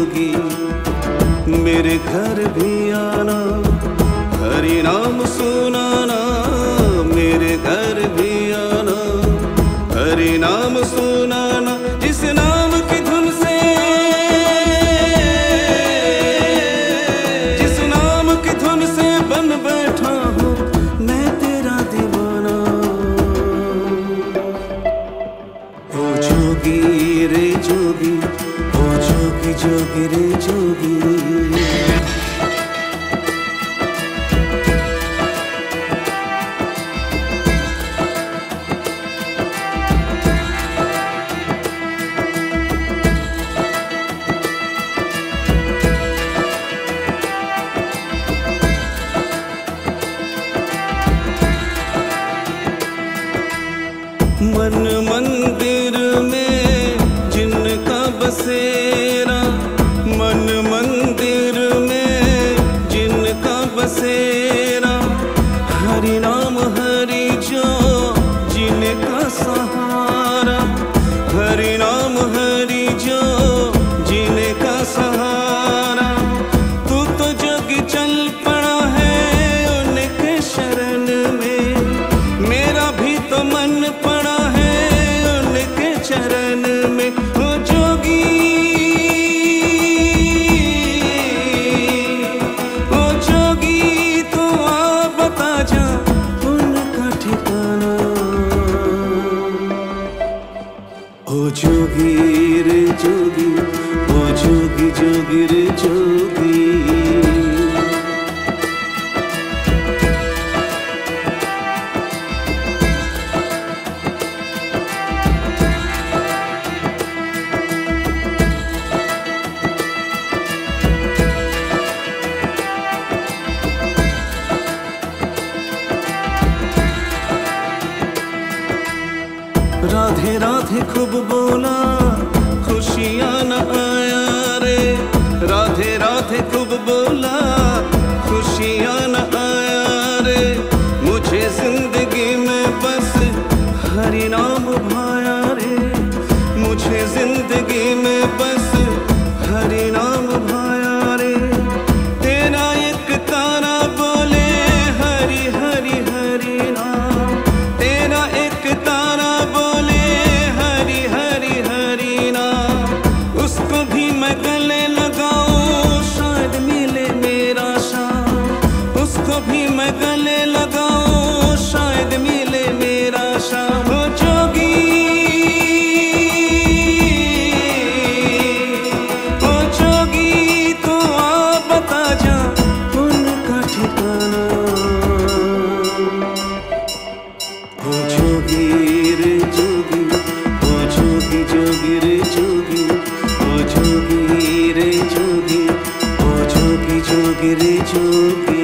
जोगी, मेरे घर भी आना, हरि नाम सुनाना, मेरे घर भी आना, हरि नाम सुनाना। जिस नाम की धुन से, जिस नाम की धुन से बन बैठा हूँ मैं तेरा दीवाना। ओ जोगी रे जोगी, ओ जोगी जोगी रे जोगी। मन मंदिर में जिनका बसेरा, मन मंदिर में जिनका बसेरा, हरि नाम हरि जो जिनका सहारा, हरि नाम हरि जो जिनका सहारा। तू तो जोगी चल पड़ा है उनके शरण में, मेरा भी तो मन पड़ा चरण में। ओ जोगी, ओ जोगी तो आ बता जा उनका ठिकाना। ओ जोगी रे जोगी, ओ जोगी जोगी रे जोगी। राधे राधे खूब बोला, खुशियाँ न आया रे, राधे राधे खूब बोला, खुशियाँ न आया रे। मुझे जिंदगी में बस हरि नाम भाया रे, मुझे जिंदगी में बस हरि नाम भाया रे। तेरा एक तारा बोले हरि हरि हरि नाम, तेरा एक तारा बोले हरि हरि हरि नाम। उसको भी मैं गले लगाऊं शायद मिले मेरा शाम, उसको भी मैं गले लगाऊं शायद मिले मेरा शाम। ओ जोगी, ओ जोगी तो आ बता जा उनका ठिकाना। ओ जोगी रे जोगी, ओ जोगी जोगी रे जोगी, ओ जोगी रे जोगी, ओ जोगी जोगी रे जोगी।